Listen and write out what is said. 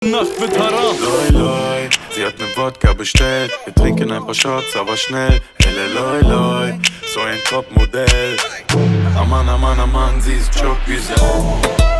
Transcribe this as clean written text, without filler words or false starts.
Nacht wird haram. Loi, loi, sie hat ne Wodka bestellt. Wir trinken ein paar Shots, aber schnell. Elle, loi, loi, so ein Topmodell. Aman, Aman, Aman, sie ist Choc, wie sie